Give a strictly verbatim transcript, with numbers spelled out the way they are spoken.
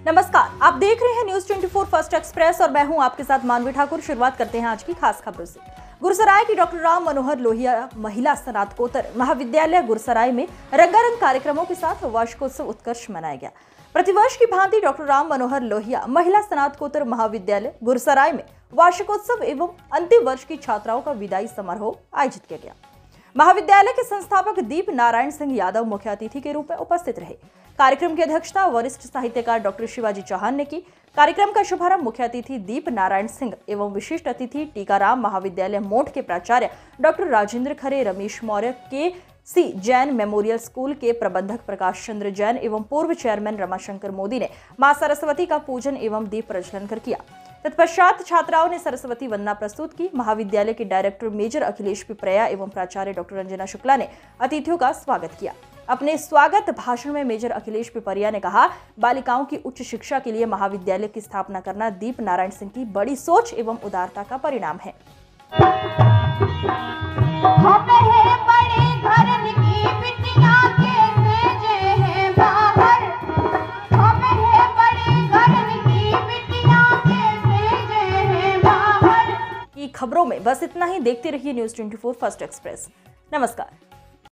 नमस्कार, आप देख रहे हैं न्यूज चौबीस फर्स्ट एक्सप्रेस और मैं हूं आपके साथ मानवी ठाकुर। शुरुआत करते हैं आज की खास खबरों से। गुरसराय की डॉक्टर राम मनोहर लोहिया महिला स्नातकोत्तर महाविद्यालय गुरसराय में रंगारंग कार्यक्रमों के साथ वार्षिकोत्सव उत्कर्ष मनाया गया। प्रतिवर्ष की भांति डॉक्टर राम मनोहर लोहिया महिला स्नातकोत्तर महाविद्यालय गुरसराय में वार्षिकोत्सव एवं अंतिम वर्ष की छात्राओं का विदाई समारोह आयोजित किया गया। महाविद्यालय के संस्थापक दीप नारायण सिंह यादव मुख्य अतिथि के रूप में उपस्थित रहे। कार्यक्रम की अध्यक्षता वरिष्ठ साहित्यकार डॉक्टर शिवाजी चौहान ने की। कार्यक्रम का शुभारंभ मुख्य अतिथि दीप नारायण सिंह एवं विशिष्ट अतिथि टीकाराम महाविद्यालय मोठ के प्राचार्य doctor Rajendra Khare, Ramesh Maurya, K C Jain memorial school के प्रबंधक प्रकाश चंद्र जैन एवं पूर्व चेयरमैन रमाशंकर मोदी ने मां सरस्वती का पूजन एवं दीप प्रज्वलन कर किया। तत्पश्चात छात्राओं ने सरस्वती वंदना प्रस्तुत की। महाविद्यालय के डायरेक्टर मेजर अखिलेश पिपरया एवं प्राचार्य डॉक्टर रंजना शुक्ला ने अतिथियों का स्वागत किया। अपने स्वागत भाषण में मेजर अखिलेश पिपरया ने कहा, बालिकाओं की उच्च शिक्षा के लिए महाविद्यालय की स्थापना करना दीप नारायण सिंह की बड़ी सोच एवं उदारता का परिणाम है। खबरों में बस इतना ही। देखते रहिए न्यूज चौबीस फर्स्ट एक्सप्रेस। नमस्कार।